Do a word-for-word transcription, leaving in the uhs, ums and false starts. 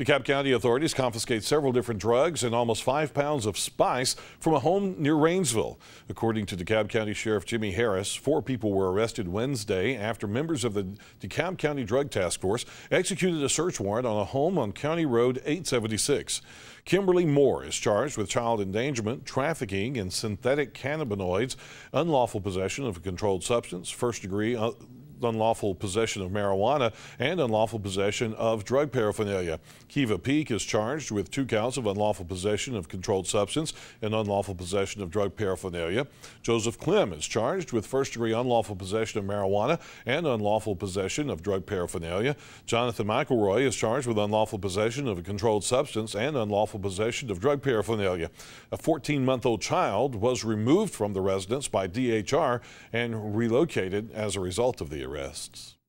DeKalb County authorities confiscate several different drugs and almost five pounds of spice from a home near Rainsville. According to DeKalb County Sheriff Jimmy Harris, four people were arrested Wednesday after members of the DeKalb County Drug Task Force executed a search warrant on a home on County Road eight seventy-six. Kimberly Moore is charged with child endangerment, trafficking in synthetic cannabinoids, unlawful possession of a controlled substance, first degree uh, unlawful possession of marijuana, and unlawful possession of drug paraphernalia. Kiva Peak is charged with two counts of unlawful possession of controlled substance and unlawful possession of drug paraphernalia. Joseph Clem is charged with first degree unlawful possession of marijuana and unlawful possession of drug paraphernalia. Jonathan McElroy is charged with unlawful possession of a controlled substance and unlawful possession of drug paraphernalia. A fourteen-month-old child was removed from the residence by D H R and relocated as a result of the arrests.